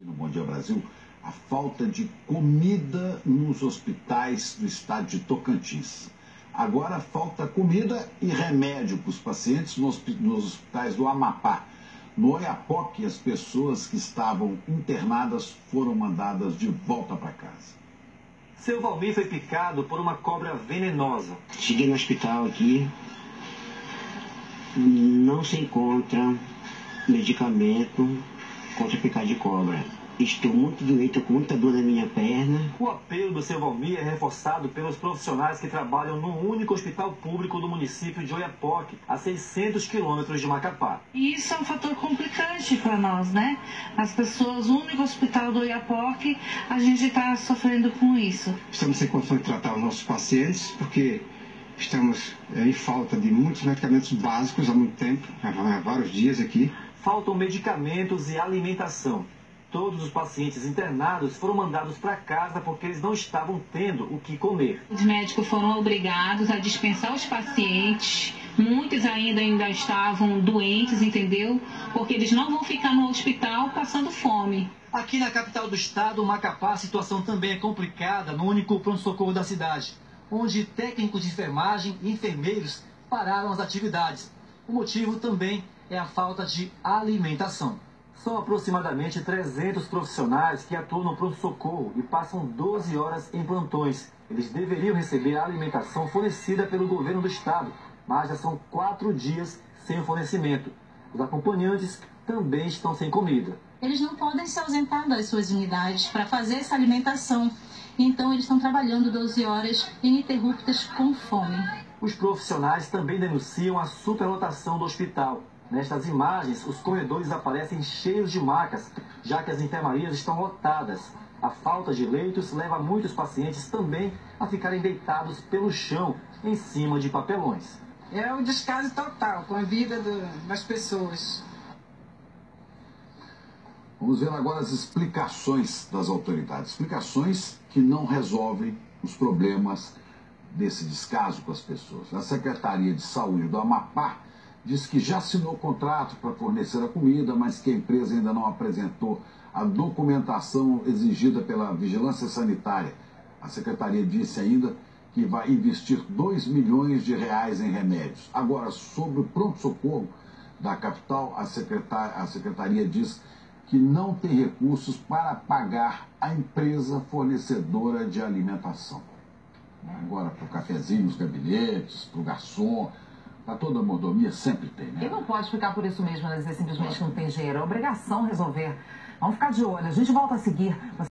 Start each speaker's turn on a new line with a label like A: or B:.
A: No Bom Dia Brasil, a falta de comida nos hospitais do estado de Tocantins. Agora falta comida e remédio para os pacientes nos hospitais do Amapá. No Oiapoque, as pessoas que estavam internadas foram mandadas de volta para casa.
B: Seu Valmir foi picado por uma cobra venenosa.
C: Cheguei no hospital aqui, não se encontra medicamento contra picada de cobra. Estou muito doente, estou com muita dor na minha perna.
B: O apelo do seu Valmir é reforçado pelos profissionais que trabalham no único hospital público do município de Oiapoque, a 600 quilômetros de Macapá.
D: E isso é um fator complicante para nós, né? As pessoas, o único hospital do Oiapoque, a gente está sofrendo com isso.
E: Estamos sem condições de tratar os nossos pacientes, porque estamos em falta de muitos medicamentos básicos há muito tempo, há vários dias aqui.
B: Faltam medicamentos e alimentação. Todos os pacientes internados foram mandados para casa porque eles não estavam tendo o que comer.
F: Os médicos foram obrigados a dispensar os pacientes. Muitos ainda estavam doentes, entendeu? Porque eles não vão ficar no hospital passando fome.
B: Aqui na capital do estado, Macapá, a situação também é complicada no único pronto-socorro da cidade, onde técnicos de enfermagem e enfermeiros pararam as atividades. O motivo também é a falta de alimentação. São aproximadamente 300 profissionais que atuam no pronto-socorro e passam 12 horas em plantões. Eles deveriam receber a alimentação fornecida pelo governo do estado, mas já são 4 dias sem o fornecimento. Os acompanhantes também estão sem comida.
G: Eles não podem se ausentar das suas unidades para fazer essa alimentação. Então eles estão trabalhando 12 horas ininterruptas com fome.
B: Os profissionais também denunciam a superlotação do hospital. Nestas imagens, os corredores aparecem cheios de macas, já que as enfermarias estão lotadas. A falta de leitos leva muitos pacientes também a ficarem deitados pelo chão, em cima de papelões.
H: É o descaso total com a vida das pessoas.
A: Vamos ver agora as explicações das autoridades. Explicações que não resolvem os problemas desse descaso com as pessoas. A Secretaria de Saúde do Amapá diz que já assinou contrato para fornecer a comida, mas que a empresa ainda não apresentou a documentação exigida pela Vigilância Sanitária. A Secretaria disse ainda que vai investir R$2 milhões em remédios. Agora, sobre o pronto-socorro da capital, a Secretaria diz que não tem recursos para pagar a empresa fornecedora de alimentação. Agora, para o cafezinho, os gabinetes, para o garçom, para toda a mordomia sempre tem, né?
I: E não pode ficar por isso mesmo, dizer simplesmente que não tem dinheiro. É obrigação resolver. Vamos ficar de olho. A gente volta a seguir.